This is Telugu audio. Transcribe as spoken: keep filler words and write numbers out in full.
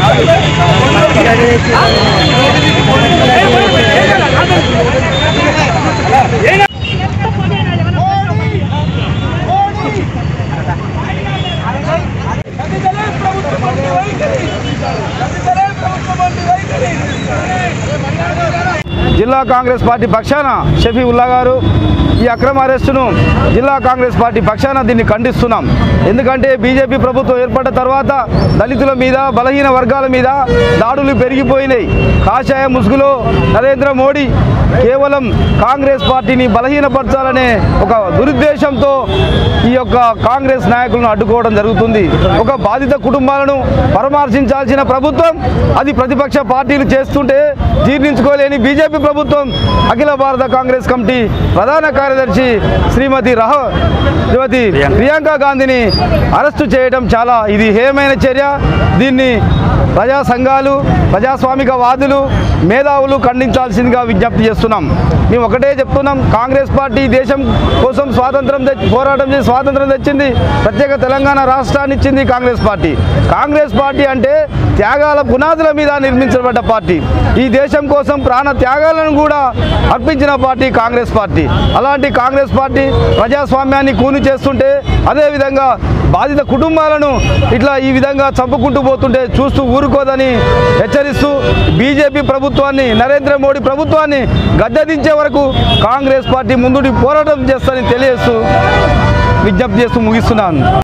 జిల్లా కాంగ్రెస్ పార్టీ పక్షాన షఫీఉల్లా గారు ఈ అక్రమ అరెస్టును జిల్లా కాంగ్రెస్ పార్టీ పక్షాన దీన్ని ఖండిస్తున్నాం. ఎందుకంటే బీజేపీ ప్రభుత్వం ఏర్పడ్డ తర్వాత దళితుల మీద బలహీన వర్గాల మీద దాడులు పెరిగిపోయినాయి. కాషాయ ముసుగులో నరేంద్ర మోడీ కేవలం కాంగ్రెస్ పార్టీని బలహీనపరచాలనే ఒక దురుద్దేశంతో ఈ యొక్క కాంగ్రెస్ నాయకులను అడ్డుకోవడం జరుగుతుంది. ఒక బాధిత కుటుంబాలను పరామర్శించాల్సిన ప్రభుత్వం అది ప్రతిపక్ష పార్టీలు చేస్తుంటే జీర్ణించుకోలేని బీజేపీ ప్రభుత్వం అఖిల భారత కాంగ్రెస్ కమిటీ ప్రధాన కార్యదర్శి శ్రీమతి రహ శ్రీమతి ప్రియాంక గాంధీని అరెస్టు చేయడం చాలా ఇది హేయమైన చర్య. దీన్ని ప్రజా సంఘాలు, ప్రజాస్వామిక వాదులు, మేధావులు ఖండించాల్సిందిగా విజ్ఞప్తి చేస్తున్నాం. మేము ఒకటే చెప్తున్నాం, కాంగ్రెస్ పార్టీ దేశం కోసం స్వాతంత్రం పోరాటం చేసి స్వాతంత్రం తెచ్చింది, ప్రత్యేక తెలంగాణ రాష్ట్రాన్ని ఇచ్చింది కాంగ్రెస్ పార్టీ. కాంగ్రెస్ పార్టీ అంటే త్యాగాల పునాదుల మీద నిర్మించబడ్డ పార్టీ. ఈ దేశం కోసం ప్రాణ త్యాగాలను కూడా అర్పించిన పార్టీ కాంగ్రెస్ పార్టీ. అలాంటి కాంగ్రెస్ పార్టీ ప్రజాస్వామ్యాన్ని కూని చేస్తుంటే, అదేవిధంగా బాధిత కుటుంబాలను ఇట్లా ఈ విధంగా చంపుకుంటూ పోతుంటే చూస్తూ ఊరుకోదని హెచ్చరిస్తూ బీజేపీ ప్రభుత్వాన్ని, నరేంద్ర మోడీ ప్రభుత్వాన్ని గద్దెదించే వరకు కాంగ్రెస్ పార్టీ ముందుటి పోరాటం చేస్తారని తెలియజేస్తూ విజ్ఞప్తి చేస్తూ ముగిస్తున్నాను.